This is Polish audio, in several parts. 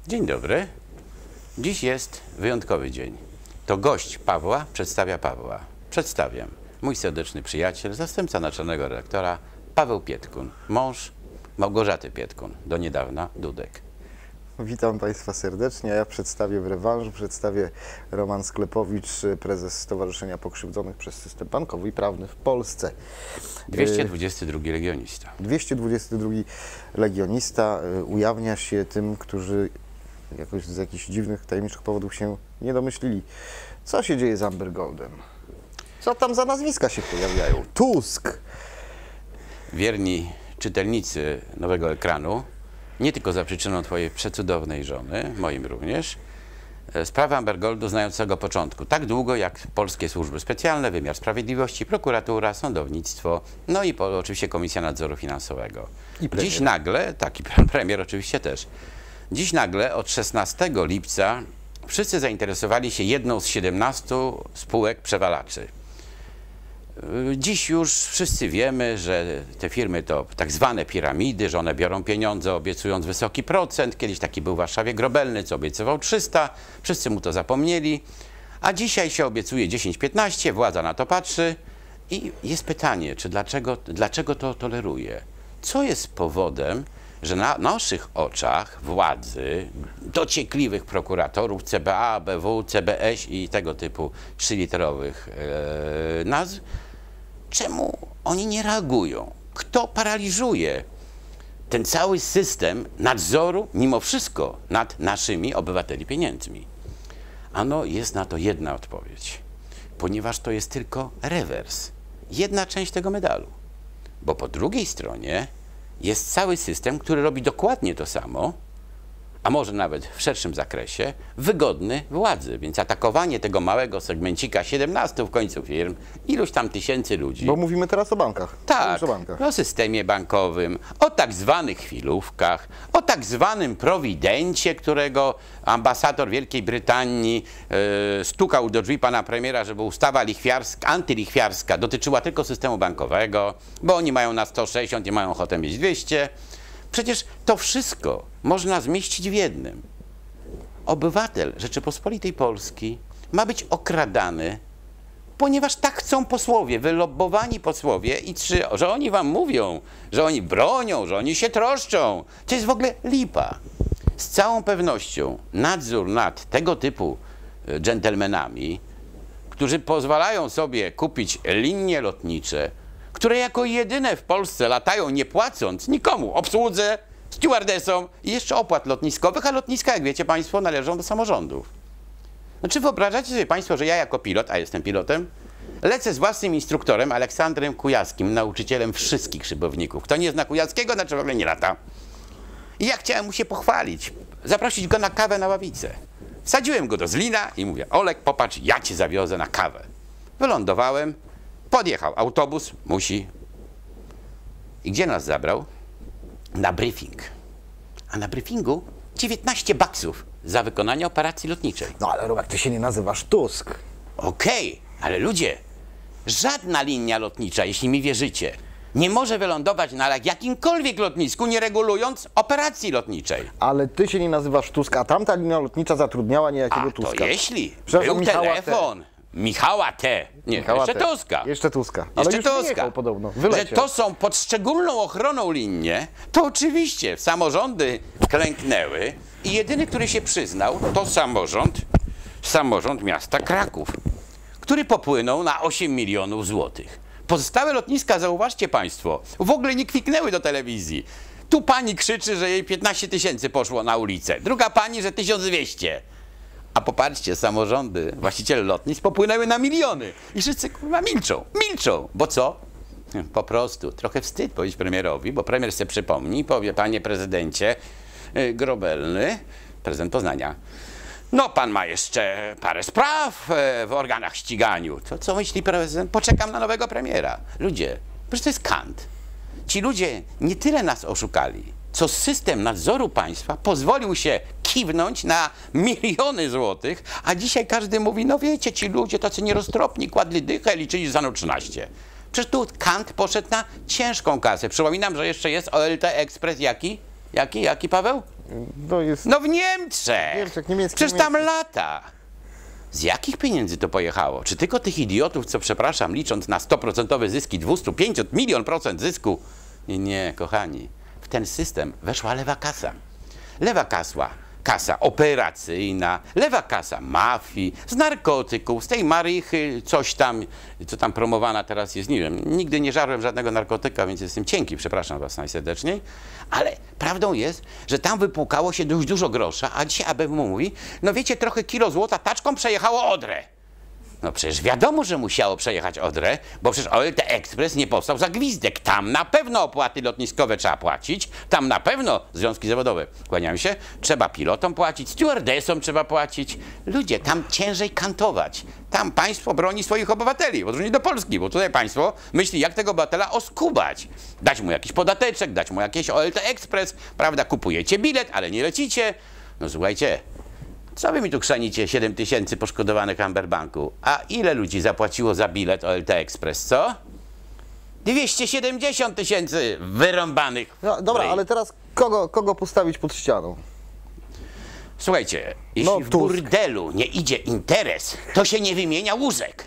Dzień dobry. Dziś jest wyjątkowy dzień. To gość Pawła przedstawia Pawła. Przedstawiam. Mój serdeczny przyjaciel, zastępca naczelnego redaktora Paweł Pietkun, mąż Małgorzaty Pietkun, do niedawna Dudek. Witam Państwa serdecznie. Ja przedstawię w rewanżu, przedstawię Roman Sklepowicz, prezes Stowarzyszenia Pokrzywdzonych przez System Bankowy i Prawny w Polsce. 222 legionista. 222 legionista ujawnia się tym, którzy jakoś z jakichś dziwnych, tajemniczych powodów się nie domyślili. Co się dzieje z Amber Goldem? Co tam za nazwiska się pojawiają? Tusk! Wierni czytelnicy Nowego Ekranu, nie tylko za przyczyną Twojej przecudownej żony, moim również, sprawę Amber Goldu znają od samego początku. Tak długo jak polskie służby specjalne, wymiar sprawiedliwości, prokuratura, sądownictwo, no i oczywiście Komisja Nadzoru Finansowego. I premier. Dziś nagle, tak i premier oczywiście też, dziś nagle od 16 lipca wszyscy zainteresowali się jedną z 17 spółek przewalaczy. Dziś już wszyscy wiemy, że te firmy to tak zwane piramidy, że one biorą pieniądze obiecując wysoki procent. Kiedyś taki był w Warszawie Grobelny, co obiecywał 300, wszyscy mu to zapomnieli. A dzisiaj się obiecuje 10-15, władza na to patrzy i jest pytanie, czy dlaczego to toleruje? Co jest powodem, że na naszych oczach władzy, dociekliwych prokuratorów CBA, ABW, CBS i tego typu trzyliterowych nazw, czemu oni nie reagują? Kto paraliżuje ten cały system nadzoru, mimo wszystko, nad naszymi obywateli pieniędzmi? Ano, jest na to jedna odpowiedź, ponieważ to jest tylko rewers, jedna część tego medalu. Bo po drugiej stronie jest cały system, który robi dokładnie to samo, a może nawet w szerszym zakresie, wygodny władzy. Więc atakowanie tego małego segmencika, 17 w końcu firm, iluś tam tysięcy ludzi. Bo mówimy teraz o bankach. Tak, O bankach. o systemie bankowym, o tak zwanych chwilówkach, o tak zwanym prowidencie, którego ambasador Wielkiej Brytanii stukał do drzwi pana premiera, żeby ustawa antylichwiarska dotyczyła tylko systemu bankowego, bo oni mają na 160 i mają ochotę mieć 200. Przecież to wszystko można zmieścić w jednym. Obywatel Rzeczypospolitej Polski ma być okradany, ponieważ tak chcą posłowie, wylobbowani posłowie i że oni wam mówią, że oni bronią, że oni się troszczą. To jest w ogóle lipa. Z całą pewnością nadzór nad tego typu dżentelmenami, którzy pozwalają sobie kupić linie lotnicze, które jako jedyne w Polsce latają nie płacąc nikomu, obsłudze, stewardesom i jeszcze opłat lotniskowych, a lotniska, jak wiecie Państwo, należą do samorządów. No, czy wyobrażacie sobie Państwo, że ja jako pilot, a jestem pilotem, lecę z własnym instruktorem Aleksandrem Kujawskim, nauczycielem wszystkich szybowników. Kto nie zna Kujawskiego, znaczy w ogóle nie lata. I ja chciałem mu się pochwalić, zaprosić go na kawę na ławicę. Wsadziłem go do Zlina i mówię: Olek, popatrz, ja cię zawiozę na kawę. Wylądowałem, podjechał autobus, musi. I gdzie nas zabrał? Na briefing. A na briefingu 19 baksów za wykonanie operacji lotniczej. No ale Robert, ty się nie nazywasz Tusk. Okej, ale ludzie, żadna linia lotnicza, jeśli mi wierzycie, nie może wylądować na jakimkolwiek lotnisku, nie regulując operacji lotniczej. Ale ty się nie nazywasz Tusk, a tamta linia lotnicza zatrudniała niejakiego A to Tuska. jeśli Przepraszam, był Michała telefon Michała T. Nie, Michała jeszcze T. Tuska. Jeszcze Tuska. Ale Jeszcze już Tuska. wyjechał podobno. Że Wyleciał. to są pod szczególną ochroną linie, to oczywiście samorządy klęknęły i jedyny, który się przyznał, to samorząd miasta Kraków, który popłynął na 8 milionów złotych. Pozostałe lotniska, zauważcie Państwo, w ogóle nie kwiknęły do telewizji. Tu pani krzyczy, że jej 15 000 poszło na ulicę, druga pani, że 1200. A popatrzcie, samorządy, właściciele lotnisk popłynęły na miliony. I wszyscy kurwa milczą. Bo co? Po prostu trochę wstyd powiedzieć premierowi, bo premier sobie przypomni i powie: panie prezydencie Grobelny, prezydent Poznania, no pan ma jeszcze parę spraw w organach ściganiu. To co myśli prezydent? Poczekam na nowego premiera. Ludzie, przecież to jest kant. Ci ludzie nie tyle nas oszukali, co system nadzoru państwa pozwolił się kiwnąć na miliony złotych, a dzisiaj każdy mówi: no wiecie, ci ludzie tacy nieroztropni, kładli dychę, liczyli za no 13. Przecież tu Kant poszedł na ciężką kasę. Przypominam, że jeszcze jest OLT Express jaki? Jaki, Paweł? No jest No w Niemczech! Niemczech, niemiecki, Przecież tam lata. Z jakich pieniędzy to pojechało? Czy tylko tych idiotów, co przepraszam, licząc na 100% zyski, 200, 500, 1 000 000% zysku? Nie, nie, kochani. W ten system weszła lewa kasa. Lewa kasa operacyjna, lewa kasa mafii, z narkotyków, z tej marychy, coś tam, co tam promowana teraz jest, nie wiem, nigdy nie żarłem żadnego narkotyka, więc jestem cienki, przepraszam was najserdeczniej, ale prawdą jest, że tam wypłukało się dość dużo grosza, a dzisiaj ABW mówi, no wiecie, trochę kilo złota taczką przejechało Odrę. No przecież wiadomo, że musiało przejechać Odrę, bo przecież OLT Express nie powstał za gwizdek. Tam na pewno opłaty lotniskowe trzeba płacić, tam na pewno związki zawodowe, kłaniam się, trzeba pilotom płacić, stewardesom trzeba płacić. Ludzie, tam ciężej kantować. Tam państwo broni swoich obywateli, w odróżnieniu do Polski, bo tutaj państwo myśli, jak tego obywatela oskubać. Dać mu jakiś podateczek, dać mu jakieś OLT Express, prawda, kupujecie bilet, ale nie lecicie. No słuchajcie, co wy mi tu chrzanicie 7 000 poszkodowanych Amberbanku? A ile ludzi zapłaciło za bilet OLT Express, co? 270 000 wyrąbanych. No, dobra, ale teraz kogo postawić pod ścianą? Słuchajcie, jeśli w burdelu nie idzie interes, to się nie wymienia łóżek.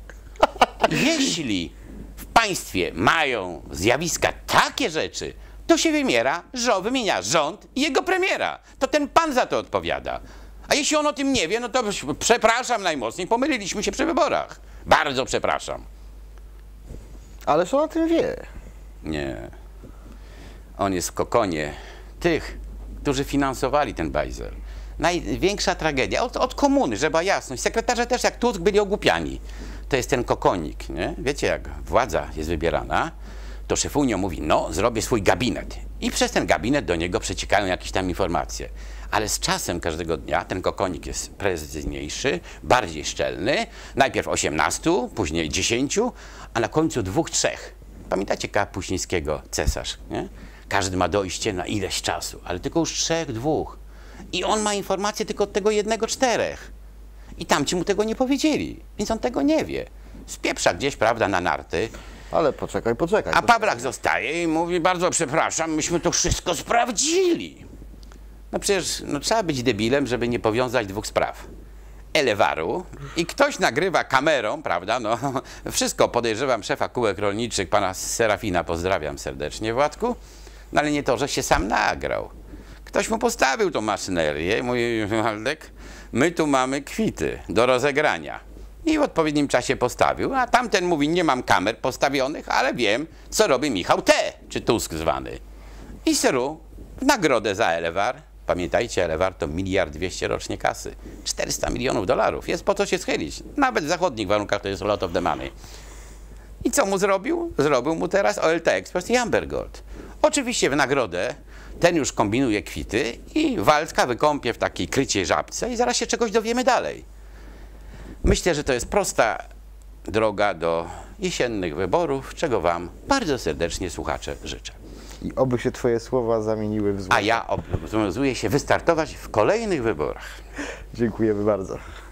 Jeśli w państwie mają zjawiska takie rzeczy, to się wymienia rząd i jego premiera. To ten pan za to odpowiada. A jeśli on o tym nie wie, no to przepraszam najmocniej, pomyliliśmy się przy wyborach. Bardzo przepraszam. Ależ on o tym wie. Nie. On jest w kokonie tych, którzy finansowali ten bajzel. Największa tragedia, od komuny, żeby była jasność. Sekretarze też, jak Tusk, byli ogłupiani. To jest ten kokonik, nie? Wiecie, jak władza jest wybierana, to szefunio mówi, no, zrobię swój gabinet. I przez ten gabinet do niego przeciekają jakieś tam informacje. Ale z czasem każdego dnia ten kokonik jest precyzyjniejszy, bardziej szczelny. Najpierw 18, później 10, a na końcu 2, 3. Pamiętacie Kapuścińskiego, cesarz, nie? Każdy ma dojście na ileś czasu, ale tylko już 3, 2. I on ma informacje tylko od tego 1, 4. I tamci mu tego nie powiedzieli, więc on tego nie wie. Spieprza gdzieś, prawda, na narty. Ale poczekaj. A Pawlak zostaje i mówi, bardzo przepraszam, myśmy to wszystko sprawdzili. No przecież trzeba być debilem, żeby nie powiązać 2 spraw. Elewaru i ktoś nagrywa kamerą, prawda, no wszystko podejrzewam szefa kółek rolniczych, pana Serafina, pozdrawiam serdecznie, Władku, no ale nie to, że się sam nagrał. Ktoś mu postawił tą maszynerię i mówi, Waldek, my tu mamy kwity do rozegrania. I w odpowiednim czasie postawił, a tamten mówi, nie mam kamer postawionych, ale wiem, co robi Michał T., czy Tusk zwany. I seru, w nagrodę za Elewar, pamiętajcie, Elewar to 1 200 000 rocznie kasy, 400 milionów dolarów, jest po co się schylić. Nawet w zachodnich warunkach to jest a lot of the money. I co mu zrobił? Zrobił mu teraz OLT Express i Amber Gold. Oczywiście w nagrodę ten już kombinuje kwity i Waldka wykąpie w takiej kryciej żabce i zaraz się czegoś dowiemy dalej. Myślę, że to jest prosta droga do jesiennych wyborów, czego wam bardzo serdecznie, słuchacze, życzę. I oby się twoje słowa zamieniły w złoto. A ja obowiązuję się wystartować w kolejnych wyborach. Dziękujemy bardzo.